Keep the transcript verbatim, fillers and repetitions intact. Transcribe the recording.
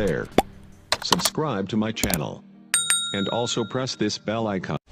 there. Subscribe to my channel. And also press this bell icon.